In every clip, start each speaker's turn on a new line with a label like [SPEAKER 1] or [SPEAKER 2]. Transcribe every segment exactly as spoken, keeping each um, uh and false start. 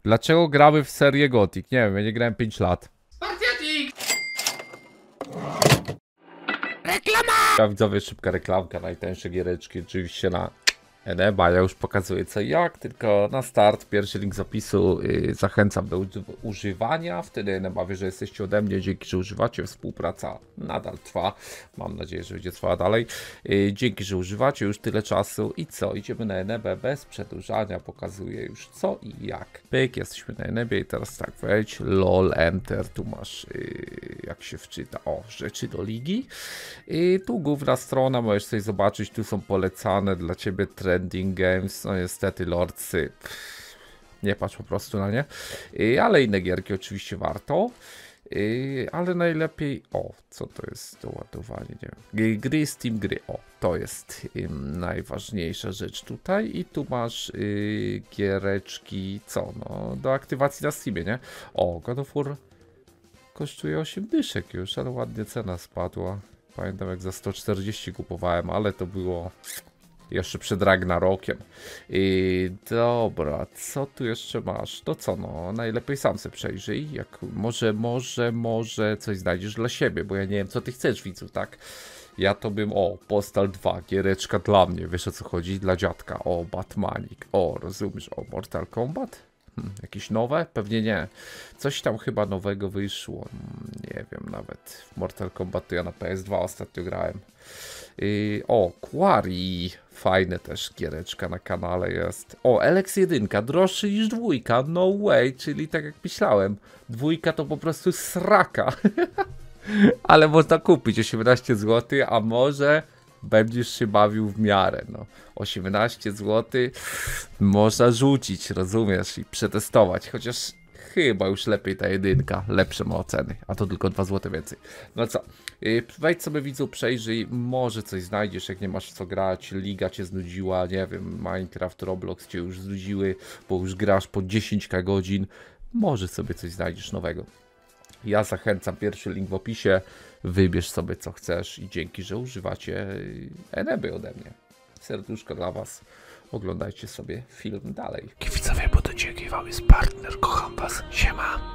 [SPEAKER 1] Dlaczego gramy w serię Gothic? Nie wiem, ja nie grałem pięć lat.
[SPEAKER 2] Spartiatik!
[SPEAKER 1] Reklama! Ja widzowie, szybka reklamka, najtańsze giereczki oczywiście na Eneba. Ja już pokazuję co i jak, tylko na start, pierwszy link z opisu. Yy, zachęcam do używania, wtedy Eneba wie, że jesteście ode mnie, dzięki, że używacie, współpraca nadal trwa, mam nadzieję, że będzie trwała dalej. Yy, dzięki, że używacie już tyle czasu i co, idziemy na Enebę bez przedłużania, pokazuję już co i jak. Pyk, jesteśmy na Enebie i teraz tak, wejdź, lol, enter, tu masz, yy, jak się wczyta, o, rzeczy do ligi. I tu główna strona, możesz sobie zobaczyć, tu są polecane dla ciebie trending games, no niestety lordsy, pff, nie patrz po prostu na nie, I, ale inne gierki oczywiście warto, I, ale najlepiej, o, co to jest doładowanie, nie wiem, gry, Steam gry, o, to jest ym, najważniejsza rzecz tutaj i tu masz y, giereczki, co, no, do aktywacji na Steamie, nie, o, God of War kosztuje osiem dyszek już, ale ładnie cena spadła. Pamiętam jak za sto czterdzieści kupowałem, ale to było jeszcze przed Ragnarokiem. I dobra, co tu jeszcze masz? To co, no najlepiej sam se przejrzyj. Jak może, może, może coś znajdziesz dla siebie, bo ja nie wiem co ty chcesz, widzu, tak? Ja to bym, o, Postal dwa, giereczka dla mnie, wiesz o co chodzi? Dla dziadka, o, Batmanik, o, rozumiesz, o, Mortal Kombat? Hmm, jakieś nowe? Pewnie nie. Coś tam chyba nowego wyszło. Nie wiem nawet. W Mortal Kombat to ja na P S dwa ostatnio grałem. Yy, o, Quarry. Fajne też giereczka na kanale jest. O, Elex jeden, droższy niż dwójka. No way, czyli tak jak myślałem. Dwójka to po prostu sraka. Ale można kupić osiemnaście złotych, a może będziesz się bawił w miarę, no. osiemnaście złotych można rzucić, rozumiesz, i przetestować, chociaż chyba już lepiej ta jedynka, lepsze ma oceny, a to tylko dwa złote więcej. No co, wejdź sobie, widzu, przejrzyj, może coś znajdziesz, jak nie masz co grać, liga cię znudziła, nie wiem, Minecraft, Roblox cię już znudziły, bo już grasz po dziesięć godzin, może sobie coś znajdziesz nowego. Ja zachęcam, pierwszy link w opisie, wybierz sobie co chcesz i dzięki, że używacie Eneby ode mnie. Serduszko dla was, oglądajcie sobie film dalej.
[SPEAKER 2] Widzowie, bo to dzięki wam jest partner, kocham was, siema.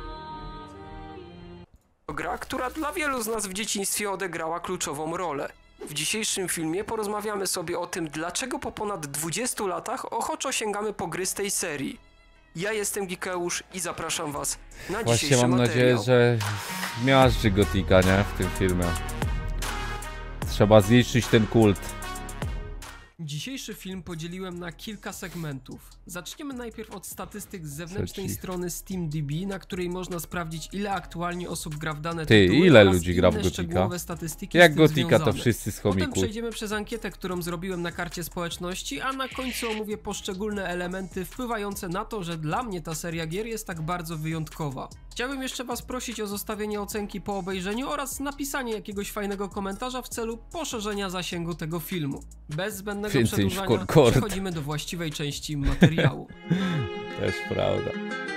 [SPEAKER 2] Gra, która dla wielu z nas w dzieciństwie odegrała kluczową rolę. W dzisiejszym filmie porozmawiamy sobie o tym, dlaczego po ponad dwudziestu latach ochoczo sięgamy po gry z tej serii. Ja jestem Gikeusz i zapraszam was na
[SPEAKER 1] Właśnie
[SPEAKER 2] dzisiejszy
[SPEAKER 1] mam
[SPEAKER 2] materiał.
[SPEAKER 1] nadzieję, że miażdży Gotika, nie? W tym filmie. Trzeba zniszczyć ten kult.
[SPEAKER 3] Dzisiejszy film podzieliłem na kilka segmentów. Zaczniemy najpierw od statystyk z zewnętrznej
[SPEAKER 1] Trzeci.
[SPEAKER 3] strony SteamDB, na której można sprawdzić, ile aktualnie osób gra w dane
[SPEAKER 1] Ty,
[SPEAKER 3] tytuły
[SPEAKER 1] ile
[SPEAKER 3] oraz
[SPEAKER 1] ludzi gra w
[SPEAKER 3] inne
[SPEAKER 1] Gotika?
[SPEAKER 3] szczegółowe statystyki
[SPEAKER 1] Jak
[SPEAKER 3] z tym
[SPEAKER 1] Gotika to
[SPEAKER 3] związane.
[SPEAKER 1] wszyscy z
[SPEAKER 3] Potem
[SPEAKER 1] chomików.
[SPEAKER 3] przejdziemy przez ankietę, którą zrobiłem na karcie społeczności, a na końcu omówię poszczególne elementy wpływające na to, że dla mnie ta seria gier jest tak bardzo wyjątkowa. Chciałbym jeszcze was prosić o zostawienie ocenki po obejrzeniu oraz napisanie jakiegoś fajnego komentarza w celu poszerzenia zasięgu tego filmu. Bez zbędnego
[SPEAKER 1] Więcej niż
[SPEAKER 3] przedłużania
[SPEAKER 1] Concord.
[SPEAKER 3] przechodzimy do właściwej części materiału.
[SPEAKER 1] Też prawda.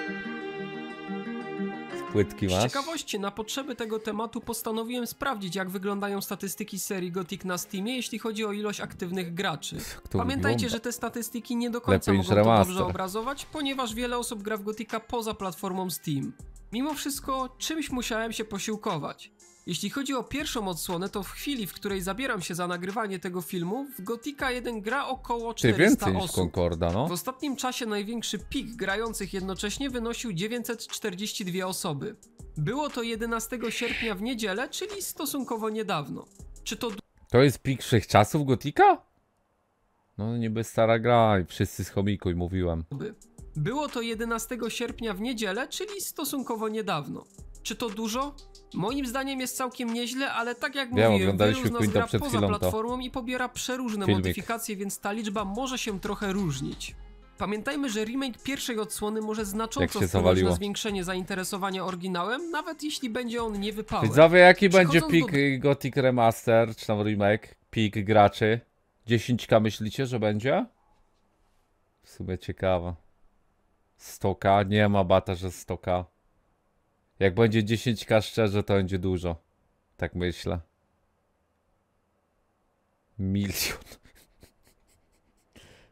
[SPEAKER 1] Płytki
[SPEAKER 3] Z
[SPEAKER 1] masz?
[SPEAKER 3] ciekawości na potrzeby tego tematu postanowiłem sprawdzić, jak wyglądają statystyki serii Gothic na Steamie, jeśli chodzi o ilość aktywnych graczy.
[SPEAKER 1] Kto
[SPEAKER 3] Pamiętajcie,
[SPEAKER 1] wygląda?
[SPEAKER 3] że te statystyki nie do końca
[SPEAKER 1] Lepiej niż
[SPEAKER 3] mogą to
[SPEAKER 1] remaster.
[SPEAKER 3] dobrze obrazować, ponieważ wiele osób gra w Gothica poza platformą Steam. Mimo wszystko, czymś musiałem się posiłkować. Jeśli chodzi o pierwszą odsłonę, to w chwili, w której zabieram się za nagrywanie tego filmu, w Gothica jeden gra około
[SPEAKER 1] Ty
[SPEAKER 3] czterysta
[SPEAKER 1] więcej niż
[SPEAKER 3] osób.
[SPEAKER 1] Concorda, no.
[SPEAKER 3] W ostatnim czasie największy pik grających jednocześnie wynosił dziewięćset czterdzieści dwie osoby. Było to jedenastego sierpnia w niedzielę, czyli stosunkowo niedawno. Czy to
[SPEAKER 1] To jest pik wszechczasów Gotika? No niby stara gra i wszyscy z chomiku i mówiłem.
[SPEAKER 3] duby? Było to jedenastego sierpnia w niedzielę, czyli stosunkowo niedawno. Czy to dużo? Moim zdaniem jest całkiem nieźle, ale tak jak
[SPEAKER 1] Wiem,
[SPEAKER 3] mówiłem,
[SPEAKER 1] oglądaliśmy
[SPEAKER 3] wielu z nas
[SPEAKER 1] Quinta
[SPEAKER 3] gra
[SPEAKER 1] przed
[SPEAKER 3] poza
[SPEAKER 1] chwilą to.
[SPEAKER 3] platformą i pobiera przeróżne
[SPEAKER 1] Filmik.
[SPEAKER 3] modyfikacje, więc ta liczba może się trochę różnić. Pamiętajmy, że remake pierwszej odsłony może
[SPEAKER 1] Jak
[SPEAKER 3] znacząco
[SPEAKER 1] się
[SPEAKER 3] wpłynąć
[SPEAKER 1] zawaliło.
[SPEAKER 3] na zwiększenie zainteresowania oryginałem, nawet jeśli będzie on niewypałem.
[SPEAKER 1] Widzowie, jaki będzie
[SPEAKER 3] Przechodząc
[SPEAKER 1] pik
[SPEAKER 3] do-
[SPEAKER 1] y, Gothic Remaster, czy tam remake? Pik graczy? dziesięć ka myślicie, że będzie? W sumie ciekawe. sto ka? Nie ma bata, że sto ka. Jak będzie dziesięć ka szczerze, to będzie dużo. Tak myślę. Milion.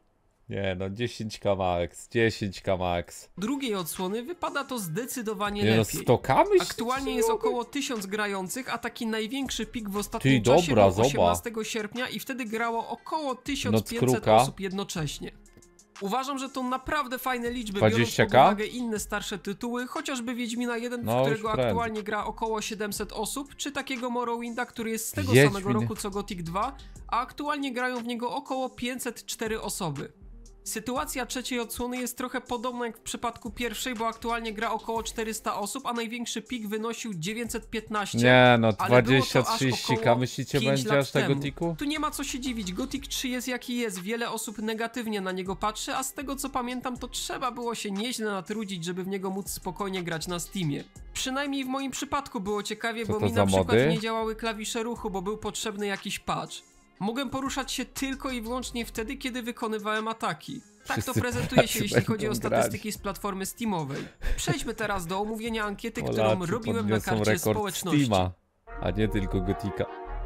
[SPEAKER 1] Nie no, dziesięć ka max, dziesięć ka max.
[SPEAKER 3] drugiej odsłony wypada to zdecydowanie
[SPEAKER 1] Nie no,
[SPEAKER 3] lepiej.
[SPEAKER 1] stokami?
[SPEAKER 3] Aktualnie jest około tysiąc grających, a taki największy pik w ostatnim
[SPEAKER 1] Ty,
[SPEAKER 3] czasie
[SPEAKER 1] dobra,
[SPEAKER 3] był
[SPEAKER 1] zobacz.
[SPEAKER 3] osiemnastego sierpnia i wtedy grało około tysiąc pięćset
[SPEAKER 1] Nockruka.
[SPEAKER 3] osób jednocześnie. Uważam, że to naprawdę fajne liczby, biorąc
[SPEAKER 1] dwadzieścia
[SPEAKER 3] pod
[SPEAKER 1] ka?
[SPEAKER 3] uwagę inne starsze tytuły, chociażby Wiedźmina jeden,
[SPEAKER 1] No,
[SPEAKER 3] w
[SPEAKER 1] już
[SPEAKER 3] którego
[SPEAKER 1] prędzej.
[SPEAKER 3] aktualnie gra około siedemset osób, czy takiego Morrowinda, który jest z tego
[SPEAKER 1] Wiedźmin.
[SPEAKER 3] samego roku co Gothic dwa, a aktualnie grają w niego około pięćset cztery osoby. Sytuacja trzeciej odsłony jest trochę podobna jak w przypadku pierwszej, bo aktualnie gra około czterysta osób, a największy pik wynosił dziewięćset piętnaście.
[SPEAKER 1] Nie no,
[SPEAKER 3] ale było
[SPEAKER 1] dwadzieścia
[SPEAKER 3] to aż
[SPEAKER 1] trzydzieści ka,
[SPEAKER 3] około
[SPEAKER 1] myślicie
[SPEAKER 3] pięć
[SPEAKER 1] będzie
[SPEAKER 3] lat
[SPEAKER 1] aż tego
[SPEAKER 3] temu.
[SPEAKER 1] tiku?
[SPEAKER 3] Tu nie ma co się dziwić, Gothic trzy jest jaki jest, wiele osób negatywnie na niego patrzy, a z tego co pamiętam to trzeba było się nieźle natrudzić, żeby w niego móc spokojnie grać na Steamie. Przynajmniej w moim przypadku było ciekawie,
[SPEAKER 1] Co
[SPEAKER 3] bo
[SPEAKER 1] to
[SPEAKER 3] mi
[SPEAKER 1] za
[SPEAKER 3] na przykład
[SPEAKER 1] mody?
[SPEAKER 3] nie działały klawisze ruchu, bo był potrzebny jakiś patch. Mogłem poruszać się tylko i wyłącznie wtedy, kiedy wykonywałem ataki. Tak to
[SPEAKER 1] Wszyscy
[SPEAKER 3] prezentuje się,
[SPEAKER 1] Polacy
[SPEAKER 3] jeśli chodzi o
[SPEAKER 1] będą
[SPEAKER 3] statystyki
[SPEAKER 1] grać.
[SPEAKER 3] z platformy Steamowej. Przejdźmy teraz do omówienia ankiety, którą
[SPEAKER 1] Polacy
[SPEAKER 3] robiłem na
[SPEAKER 1] podniosą
[SPEAKER 3] karcie
[SPEAKER 1] rekord
[SPEAKER 3] społeczności.
[SPEAKER 1] Steama, a nie tylko Gotika.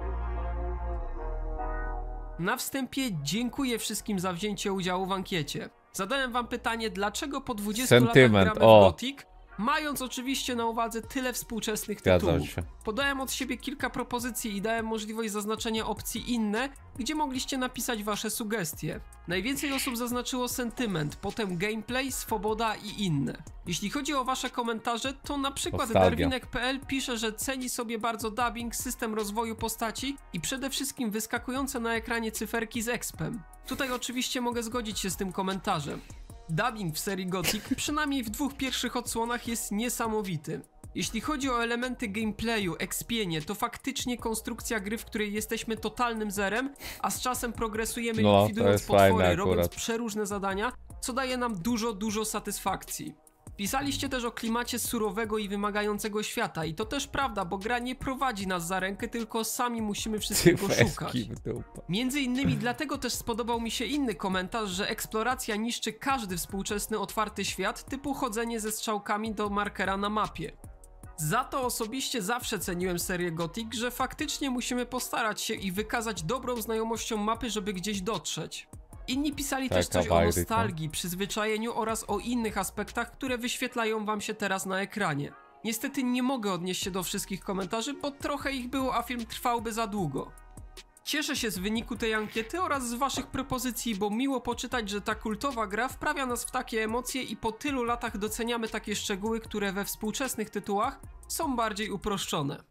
[SPEAKER 3] Na wstępie dziękuję wszystkim za wzięcie udziału w ankiecie. Zadałem wam pytanie, dlaczego po dwudziestu
[SPEAKER 1] Sentyment,
[SPEAKER 3] latach gramy
[SPEAKER 1] o.
[SPEAKER 3] w Gothic, mając oczywiście na uwadze tyle współczesnych
[SPEAKER 1] Zgadzam
[SPEAKER 3] tytułów.
[SPEAKER 1] się.
[SPEAKER 3] Podałem od siebie kilka propozycji i dałem możliwość zaznaczenia opcji inne, gdzie mogliście napisać wasze sugestie. Najwięcej osób zaznaczyło sentyment, potem gameplay, swoboda i inne. Jeśli chodzi o wasze komentarze, to na przykład
[SPEAKER 1] Nostalgia.
[SPEAKER 3] Darwinek kropka p l pisze, że ceni sobie bardzo dubbing, system rozwoju postaci i przede wszystkim wyskakujące na ekranie cyferki z expem. Tutaj oczywiście mogę zgodzić się z tym komentarzem. Dubbing w serii Gothic, przynajmniej w dwóch pierwszych odsłonach, jest niesamowity. Jeśli chodzi o elementy gameplayu, expienie, to faktycznie konstrukcja gry, w której jesteśmy totalnym zerem, a z czasem progresujemy,
[SPEAKER 1] No, to
[SPEAKER 3] likwidując
[SPEAKER 1] jest fajne
[SPEAKER 3] potwory,
[SPEAKER 1] akurat.
[SPEAKER 3] robiąc przeróżne zadania, co daje nam dużo, dużo satysfakcji. Pisaliście też o klimacie surowego i wymagającego świata i to też prawda, bo gra nie prowadzi nas za rękę, tylko sami musimy wszystkiego szukać.
[SPEAKER 1] Cyferki w dupę.
[SPEAKER 3] Między innymi dlatego też spodobał mi się inny komentarz, że eksploracja niszczy każdy współczesny otwarty świat, typu chodzenie ze strzałkami do markera na mapie. Za to osobiście zawsze ceniłem serię Gothic, że faktycznie musimy postarać się i wykazać dobrą znajomością mapy, żeby gdzieś dotrzeć. Inni pisali też
[SPEAKER 1] Taka
[SPEAKER 3] coś o
[SPEAKER 1] bajdyka.
[SPEAKER 3] nostalgii, przyzwyczajeniu oraz o innych aspektach, które wyświetlają wam się teraz na ekranie. Niestety nie mogę odnieść się do wszystkich komentarzy, bo trochę ich było, a film trwałby za długo. Cieszę się z wyniku tej ankiety oraz z waszych propozycji, bo miło poczytać, że ta kultowa gra wprawia nas w takie emocje i po tylu latach doceniamy takie szczegóły, które we współczesnych tytułach są bardziej uproszczone.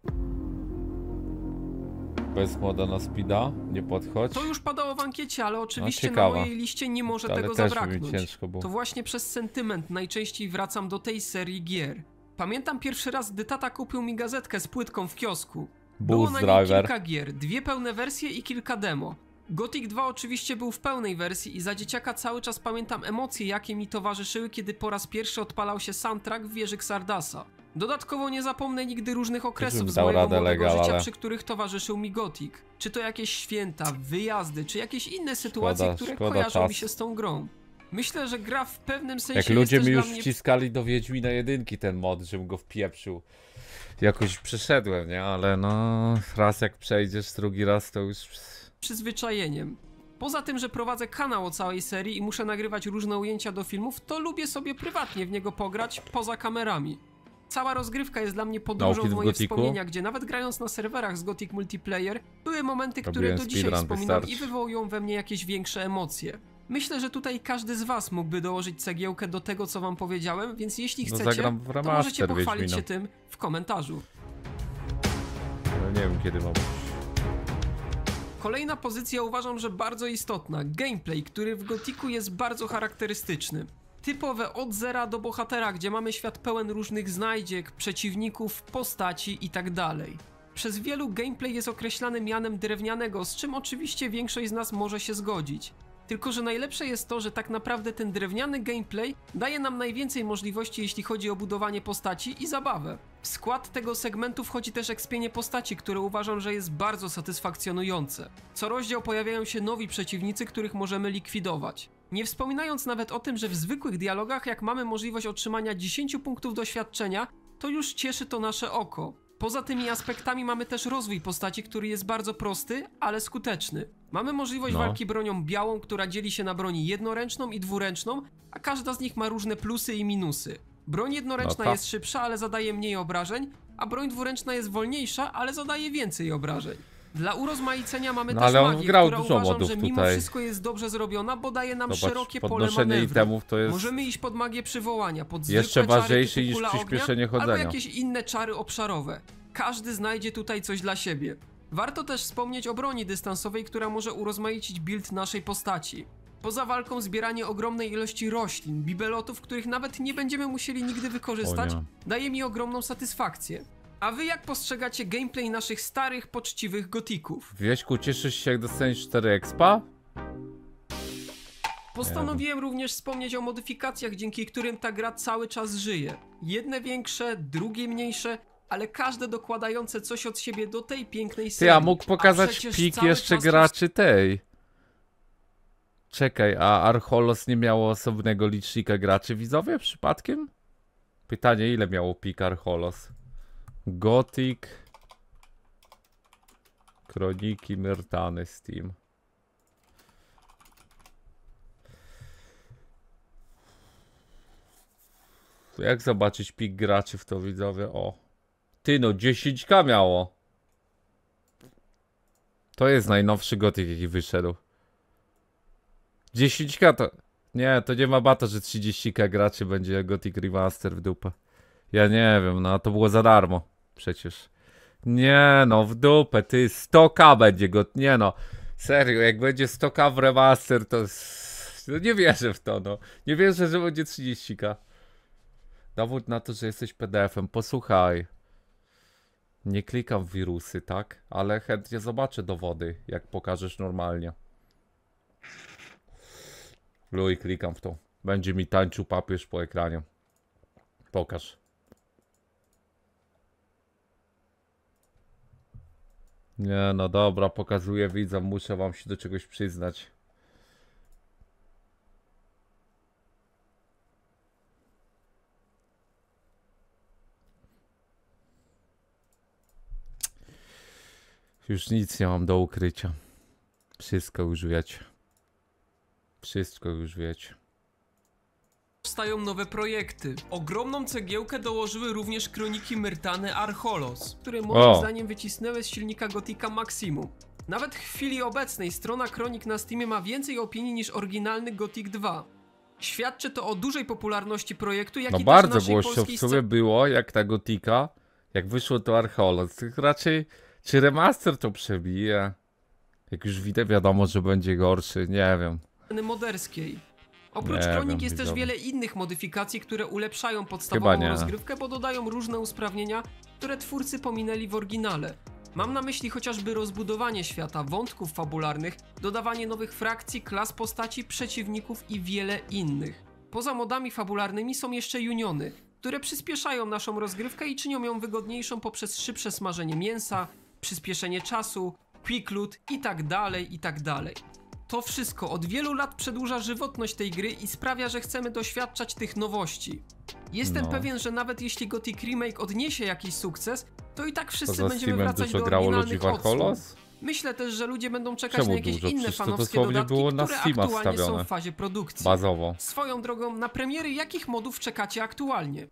[SPEAKER 1] Bez moda na speeda, nie podchodź.
[SPEAKER 3] To już padało w ankiecie, ale oczywiście
[SPEAKER 1] No,
[SPEAKER 3] na
[SPEAKER 1] ciekawa.
[SPEAKER 3] mojej liście nie może
[SPEAKER 1] Ale
[SPEAKER 3] tego
[SPEAKER 1] też by mi
[SPEAKER 3] zabraknąć.
[SPEAKER 1] ciężko było.
[SPEAKER 3] To właśnie przez sentyment najczęściej wracam do tej serii gier. Pamiętam pierwszy raz, gdy tata kupił mi gazetkę z płytką w kiosku. Było
[SPEAKER 1] Boost
[SPEAKER 3] na niej
[SPEAKER 1] Driver.
[SPEAKER 3] kilka gier, dwie pełne wersje i kilka demo. Gothic dwa oczywiście był w pełnej wersji i za dzieciaka cały czas pamiętam emocje, jakie mi towarzyszyły, kiedy po raz pierwszy odpalał się soundtrack w wieży Xardasa. Dodatkowo nie zapomnę nigdy różnych okresów z
[SPEAKER 1] dał
[SPEAKER 3] mojego
[SPEAKER 1] radę
[SPEAKER 3] młodego
[SPEAKER 1] legal,
[SPEAKER 3] życia,
[SPEAKER 1] ale-
[SPEAKER 3] przy których towarzyszył mi Gothic. Czy to jakieś święta, wyjazdy, czy jakieś inne sytuacje,
[SPEAKER 1] Szkoda-
[SPEAKER 3] które
[SPEAKER 1] szkoda
[SPEAKER 3] kojarzą mi
[SPEAKER 1] czasu.
[SPEAKER 3] się z tą grą. Myślę, że gra w pewnym sensie
[SPEAKER 1] Jak
[SPEAKER 3] jest
[SPEAKER 1] ludzie
[SPEAKER 3] też
[SPEAKER 1] mi już
[SPEAKER 3] dla mnie...
[SPEAKER 1] wciskali do Wiedźmina jedynki ten mod, żebym go wpieprzył. Jakoś przeszedłem, nie? Ale no, raz jak przejdziesz, drugi raz to już...
[SPEAKER 3] przyzwyczajeniem. Poza tym, że prowadzę kanał o całej serii i muszę nagrywać różne ujęcia do filmów, to lubię sobie prywatnie w niego pograć poza kamerami. Cała rozgrywka jest dla mnie podróżą
[SPEAKER 1] Nauki
[SPEAKER 3] w
[SPEAKER 1] w
[SPEAKER 3] moje
[SPEAKER 1] Gothicu?
[SPEAKER 3] wspomnienia, gdzie nawet grając na serwerach z Gothic Multiplayer, były momenty, które
[SPEAKER 1] Robiłem
[SPEAKER 3] do dzisiaj
[SPEAKER 1] speedrun,
[SPEAKER 3] wspominam
[SPEAKER 1] wystarczy.
[SPEAKER 3] i wywołują we mnie jakieś większe emocje. Myślę, że tutaj każdy z was mógłby dołożyć cegiełkę do tego, co wam powiedziałem, więc jeśli
[SPEAKER 1] No
[SPEAKER 3] chcecie,
[SPEAKER 1] zagram w
[SPEAKER 3] to
[SPEAKER 1] remaster
[SPEAKER 3] możecie pochwalić
[SPEAKER 1] Wiedźmina.
[SPEAKER 3] się tym w komentarzu.
[SPEAKER 1] No, nie wiem kiedy mam...
[SPEAKER 3] Kolejna pozycja uważam, że bardzo istotna. Gameplay, który w Gothicu jest bardzo charakterystyczny. Typowe od zera do bohatera, gdzie mamy świat pełen różnych znajdziek, przeciwników, postaci itd. Przez wielu gameplay jest określany mianem drewnianego, z czym oczywiście większość z nas może się zgodzić. Tylko że najlepsze jest to, że tak naprawdę ten drewniany gameplay daje nam najwięcej możliwości, jeśli chodzi o budowanie postaci i zabawę. W skład tego segmentu wchodzi też ekspienie postaci, które uważam, że jest bardzo satysfakcjonujące. Co rozdział pojawiają się nowi przeciwnicy, których możemy likwidować. Nie wspominając nawet o tym, że w zwykłych dialogach, jak mamy możliwość otrzymania dziesięciu punktów doświadczenia, to już cieszy to nasze oko. Poza tymi aspektami mamy też rozwój postaci, który jest bardzo prosty, ale skuteczny. Mamy możliwość
[SPEAKER 1] No.
[SPEAKER 3] walki bronią białą, która dzieli się na broni jednoręczną i dwuręczną, a każda z nich ma różne plusy i minusy. Broń jednoręczna
[SPEAKER 1] No to-
[SPEAKER 3] jest szybsza, ale zadaje mniej obrażeń, a broń dwuręczna jest wolniejsza, ale zadaje więcej obrażeń. Dla urozmaicenia mamy
[SPEAKER 1] No,
[SPEAKER 3] też
[SPEAKER 1] ale on
[SPEAKER 3] magię,
[SPEAKER 1] grał
[SPEAKER 3] która
[SPEAKER 1] dużo
[SPEAKER 3] uważam,
[SPEAKER 1] modów
[SPEAKER 3] że mimo
[SPEAKER 1] tutaj.
[SPEAKER 3] wszystko jest dobrze zrobiona, bo daje nam
[SPEAKER 1] Zobacz,
[SPEAKER 3] szerokie pole
[SPEAKER 1] podnoszenie
[SPEAKER 3] manewru.
[SPEAKER 1] itemów to jest
[SPEAKER 3] Możemy iść pod magię przywołania, pod
[SPEAKER 1] jeszcze
[SPEAKER 3] zwykłe czary
[SPEAKER 1] ważniejsze
[SPEAKER 3] typu
[SPEAKER 1] niż
[SPEAKER 3] kula
[SPEAKER 1] przyspieszenie
[SPEAKER 3] ognia,
[SPEAKER 1] chodzenia.
[SPEAKER 3] albo jakieś inne czary obszarowe. Każdy znajdzie tutaj coś dla siebie. Warto też wspomnieć o broni dystansowej, która może urozmaicić build naszej postaci. Poza walką zbieranie ogromnej ilości roślin, bibelotów, których nawet nie będziemy musieli nigdy wykorzystać,
[SPEAKER 1] O nie.
[SPEAKER 3] daje mi ogromną satysfakcję. A wy jak postrzegacie gameplay naszych starych, poczciwych gotików?
[SPEAKER 1] Wieśku, cieszysz się jak dostaniesz cztery expa?
[SPEAKER 3] Postanowiłem również wspomnieć o modyfikacjach, dzięki którym ta gra cały czas żyje. Jedne większe, drugie mniejsze, ale każde dokładające coś od siebie do tej pięknej serii.
[SPEAKER 1] Ty, a mógł pokazać
[SPEAKER 3] przecież
[SPEAKER 1] pik
[SPEAKER 3] cały
[SPEAKER 1] jeszcze
[SPEAKER 3] czas
[SPEAKER 1] graczy tej. Czekaj, a Archolos nie miało osobnego licznika graczy widzowie przypadkiem? Pytanie, ile miało pik Archolos? Gothic Kroniki Myrtany Steam. Jak zobaczyć pik graczy w to widzowie? O. Ty no, dziesięć ka miało. To jest najnowszy Gothic jaki wyszedł. dziesięć ka to... Nie, to nie ma bata, że trzydzieści ka graczy będzie Gothic Remaster w dupę. Ja nie wiem, no to było za darmo. Przecież. Nie no, w dupę, ty sto ka będzie go... Nie no, serio, jak będzie sto ka w remaster, to... No nie wierzę w to, no. Nie wierzę, że będzie trzydzieści ka. Dowód na to, że jesteś P D F-em. Posłuchaj. Nie klikam w wirusy, tak? Ale chętnie zobaczę dowody, jak pokażesz normalnie. Luj, klikam w to. Będzie mi tańczył papież po ekranie. Pokaż. Nie, no dobra, pokazuję widzom, muszę wam się do czegoś przyznać. Już nic nie mam do ukrycia. Wszystko już wiecie. Wszystko już wiecie.
[SPEAKER 3] powstają nowe projekty. Ogromną cegiełkę dołożyły również Kroniki Myrtany Archolos, które moim
[SPEAKER 1] O.
[SPEAKER 3] zdaniem wycisnęły z silnika Gothica Maximum. Nawet w chwili obecnej strona Kronik na Steamie ma więcej opinii niż oryginalny Gothic dwa. Świadczy to o dużej popularności projektu, jak
[SPEAKER 1] No
[SPEAKER 3] i
[SPEAKER 1] bardzo
[SPEAKER 3] też naszej
[SPEAKER 1] głośno w
[SPEAKER 3] polskiej
[SPEAKER 1] sumie było, jak ta Gotika, jak wyszło to Archolos. Raczej, czy remaster to przebije? Jak już widzę, wiadomo, że będzie gorszy, nie wiem.
[SPEAKER 3] sceny moderskiej. Oprócz
[SPEAKER 1] Nie
[SPEAKER 3] Kronik
[SPEAKER 1] wiem,
[SPEAKER 3] jest też
[SPEAKER 1] widzowie.
[SPEAKER 3] wiele innych modyfikacji, które ulepszają podstawową
[SPEAKER 1] nie.
[SPEAKER 3] rozgrywkę, bo dodają różne usprawnienia, które twórcy pominęli w oryginale. Mam na myśli chociażby rozbudowanie świata, wątków fabularnych, dodawanie nowych frakcji, klas postaci, przeciwników i wiele innych. Poza modami fabularnymi są jeszcze uniony, które przyspieszają naszą rozgrywkę i czynią ją wygodniejszą poprzez szybsze smażenie mięsa, przyspieszenie czasu, quick loot i tak dalej, i tak dalej. To wszystko od wielu lat przedłuża żywotność tej gry i sprawia, że chcemy doświadczać tych nowości. Jestem
[SPEAKER 1] No.
[SPEAKER 3] pewien, że nawet jeśli Gothic Remake odniesie jakiś sukces, to i tak wszyscy
[SPEAKER 1] Poza
[SPEAKER 3] będziemy
[SPEAKER 1] Steamem
[SPEAKER 3] wracać
[SPEAKER 1] dużo
[SPEAKER 3] do
[SPEAKER 1] grało ludzi
[SPEAKER 3] oryginalnych
[SPEAKER 1] w
[SPEAKER 3] odsłon.
[SPEAKER 1] Archolos?
[SPEAKER 3] Myślę też, że ludzie będą czekać
[SPEAKER 1] Czemu
[SPEAKER 3] na jakieś
[SPEAKER 1] dużo?
[SPEAKER 3] inne
[SPEAKER 1] Przecież to
[SPEAKER 3] fanowskie
[SPEAKER 1] dosłownie
[SPEAKER 3] dodatki,
[SPEAKER 1] było na
[SPEAKER 3] które
[SPEAKER 1] Steama
[SPEAKER 3] aktualnie są
[SPEAKER 1] wstawione.
[SPEAKER 3] w fazie produkcji.
[SPEAKER 1] Bazowo.
[SPEAKER 3] Swoją drogą, na premiery jakich modów czekacie aktualnie?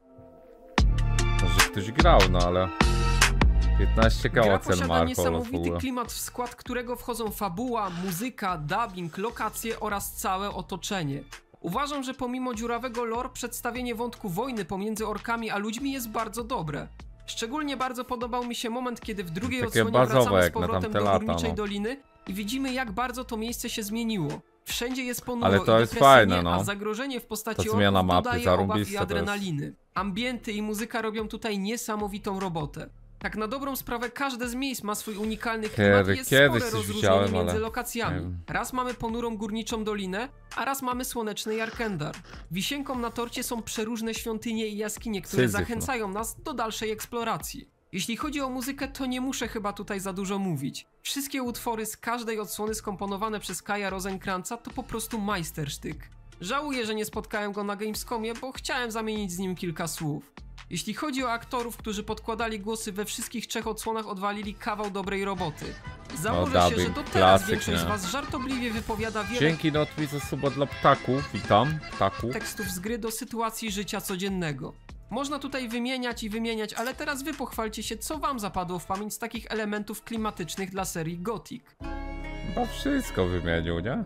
[SPEAKER 1] Może ktoś grał, no ale... piętnaście
[SPEAKER 3] Gra
[SPEAKER 1] koła cen ma
[SPEAKER 3] posiada
[SPEAKER 1] Archolos w
[SPEAKER 3] niesamowity
[SPEAKER 1] ogóle.
[SPEAKER 3] klimat, w skład którego wchodzą fabuła, muzyka, dubbing, lokacje oraz całe otoczenie. Uważam, że pomimo dziurawego lore, przedstawienie wątku wojny pomiędzy orkami a ludźmi jest bardzo dobre. Szczególnie bardzo podobał mi się moment, kiedy w drugiej
[SPEAKER 1] Takie
[SPEAKER 3] odsłonie
[SPEAKER 1] bazowe,
[SPEAKER 3] wracamy z
[SPEAKER 1] jak na
[SPEAKER 3] powrotem
[SPEAKER 1] tamte
[SPEAKER 3] do
[SPEAKER 1] lata,
[SPEAKER 3] Górniczej
[SPEAKER 1] no.
[SPEAKER 3] Doliny i widzimy, jak bardzo to miejsce się zmieniło. Wszędzie jest ponuro
[SPEAKER 1] Ale to
[SPEAKER 3] i
[SPEAKER 1] jest
[SPEAKER 3] depresyjnie,
[SPEAKER 1] fajne, no.
[SPEAKER 3] a zagrożenie w postaci
[SPEAKER 1] Ta zmiana
[SPEAKER 3] orków
[SPEAKER 1] mapy,
[SPEAKER 3] dodaje obaw
[SPEAKER 1] zarąbiste
[SPEAKER 3] i
[SPEAKER 1] to jest.
[SPEAKER 3] adrenaliny. Ambienty i muzyka robią tutaj niesamowitą robotę. Tak na dobrą sprawę każde z miejsc ma swój unikalny klimat i jest
[SPEAKER 1] Kiedyś
[SPEAKER 3] spore
[SPEAKER 1] coś
[SPEAKER 3] rozróżnienie
[SPEAKER 1] widziałem,
[SPEAKER 3] między
[SPEAKER 1] ale
[SPEAKER 3] lokacjami.
[SPEAKER 1] nie wiem.
[SPEAKER 3] Raz mamy ponurą górniczą dolinę, a raz mamy słoneczny Jarkendar. Wisienką na torcie są przeróżne świątynie i jaskinie, które
[SPEAKER 1] Syzyf, no.
[SPEAKER 3] zachęcają nas do dalszej eksploracji. Jeśli chodzi o muzykę, to nie muszę chyba tutaj za dużo mówić. Wszystkie utwory z każdej odsłony skomponowane przez Kaja Rosenkrantza to po prostu majstersztyk. Żałuję, że nie spotkałem go na Gamescomie, bo chciałem zamienić z nim kilka słów. Jeśli chodzi o aktorów, którzy podkładali głosy we wszystkich trzech odsłonach, odwalili kawał dobrej roboty. Założę
[SPEAKER 1] No,
[SPEAKER 3] się,
[SPEAKER 1] dubbing,
[SPEAKER 3] że to teraz
[SPEAKER 1] klasyk,
[SPEAKER 3] większość
[SPEAKER 1] nie?
[SPEAKER 3] z was żartobliwie wypowiada wiele
[SPEAKER 1] Dzięki Notwi za suba dla ptaków. Witam, ptaku.
[SPEAKER 3] tekstów z gry do sytuacji życia codziennego. Można tutaj wymieniać i wymieniać, ale teraz wy pochwalcie się, co wam zapadło w pamięć z takich elementów klimatycznych dla serii Gothic.
[SPEAKER 1] Chyba wszystko wymienił, nie?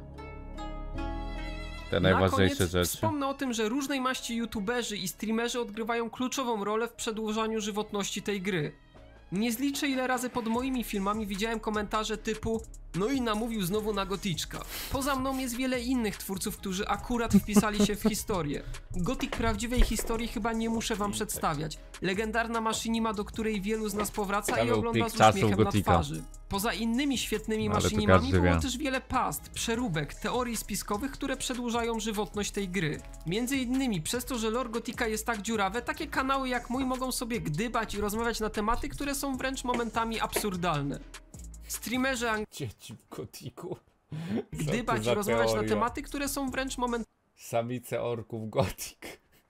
[SPEAKER 1] Te
[SPEAKER 3] Na
[SPEAKER 1] najważniejsze
[SPEAKER 3] koniec
[SPEAKER 1] rzeczy.
[SPEAKER 3] wspomnę o tym, że różnej maści youtuberzy i streamerzy odgrywają kluczową rolę w przedłużaniu żywotności tej gry. Nie zliczę, ile razy pod moimi filmami widziałem komentarze typu no i namówił znowu na Goticzka. Poza mną jest wiele innych twórców, którzy akurat wpisali się w historię. Gothic prawdziwej historii chyba nie muszę wam przedstawiać. Legendarna maszynima, do której wielu z nas powraca
[SPEAKER 1] To
[SPEAKER 3] i
[SPEAKER 1] był
[SPEAKER 3] ogląda
[SPEAKER 1] pik
[SPEAKER 3] z
[SPEAKER 1] czasów
[SPEAKER 3] uśmiechem na
[SPEAKER 1] Gotika.
[SPEAKER 3] twarzy. Poza innymi świetnymi
[SPEAKER 1] No, ale to
[SPEAKER 3] maszynimami
[SPEAKER 1] każdy
[SPEAKER 3] było
[SPEAKER 1] wie.
[SPEAKER 3] też wiele past, przeróbek, teorii spiskowych, które przedłużają żywotność tej gry. Między innymi przez to, że lore Gotika jest tak dziurawe, takie kanały jak mój mogą sobie gdybać i rozmawiać na tematy, które są wręcz momentami absurdalne. Streamerzy
[SPEAKER 1] Dzieci w Gotiku.
[SPEAKER 3] gdybać i rozmawiać na tematy, które są wręcz momentami
[SPEAKER 1] Samice orków Gotik.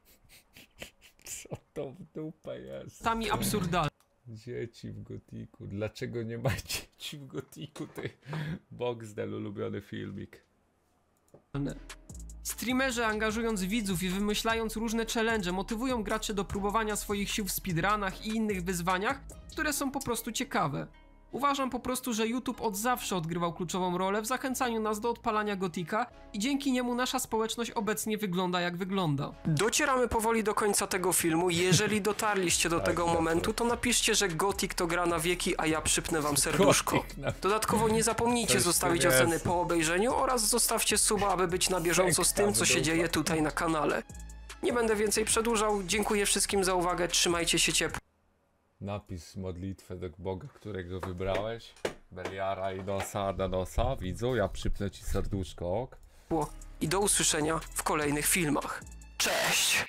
[SPEAKER 1] Co to w dupę jest?
[SPEAKER 3] absurdalne.
[SPEAKER 1] Dzieci w Gotiku. Dlaczego nie ma dzieci w Gotiku? Ty Boxdel, ulubiony filmik.
[SPEAKER 3] Streamerzy, angażując widzów i wymyślając różne challenge, motywują graczy do próbowania swoich sił w speedrunach i innych wyzwaniach, które są po prostu ciekawe. Uważam po prostu, że YouTube od zawsze odgrywał kluczową rolę w zachęcaniu nas do odpalania Gotika i dzięki niemu nasza społeczność obecnie wygląda jak wygląda.
[SPEAKER 2] Docieramy powoli do końca tego filmu. Jeżeli dotarliście do
[SPEAKER 1] Tak,
[SPEAKER 2] tego
[SPEAKER 1] tak,
[SPEAKER 2] momentu, to napiszcie, że Gothic to gra na wieki, a ja przypnę wam serduszko.
[SPEAKER 1] Gothic na-
[SPEAKER 2] Dodatkowo nie zapomnijcie
[SPEAKER 1] Coś
[SPEAKER 2] zostawić
[SPEAKER 1] tu jest.
[SPEAKER 2] oceny po obejrzeniu oraz zostawcie suba, aby być na bieżąco z tym, co się dzieje tutaj na kanale. Nie będę więcej przedłużał. Dziękuję wszystkim za uwagę. Trzymajcie się ciepło.
[SPEAKER 1] Napisz modlitwę do Boga, którego wybrałeś. Beliara i nosa, Adanosa. Widzu, ja przypnę ci serduszko, ok?
[SPEAKER 2] I do usłyszenia w kolejnych filmach. Cześć!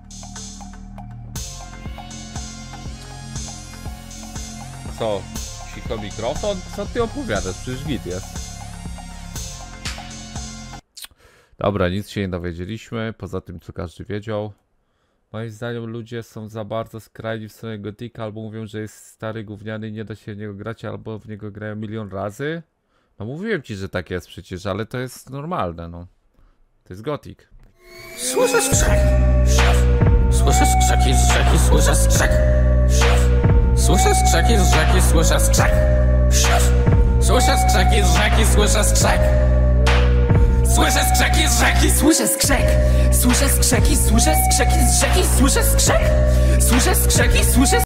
[SPEAKER 1] Co? Cicho mikrofon? Co ty opowiadasz? Przecież git jest. Dobra, nic się nie dowiedzieliśmy, poza tym co każdy wiedział. Moim zdaniem ludzie są za bardzo skrajni w stronę Gotika, albo mówią, że jest stary, gówniany i nie da się w niego grać, albo w niego grają milion razy. No mówiłem ci, że tak jest przecież, ale to jest normalne, no. To jest Gotik.
[SPEAKER 4] Słyszę skrzek. Słyszę skrzeki z rzeki, słyszę skrzek. Słyszę skrzeki z rzeki, słyszę skrzek. Słyszę skrzeki z rzeki, słyszę skrzek. Słyszę skrzeki z rzeki, słyszę skrzek. Słyszę skrzeki, słyszę skrzeki z rzeki, słyszę skrzek. Słyszę skrzeki, słyszę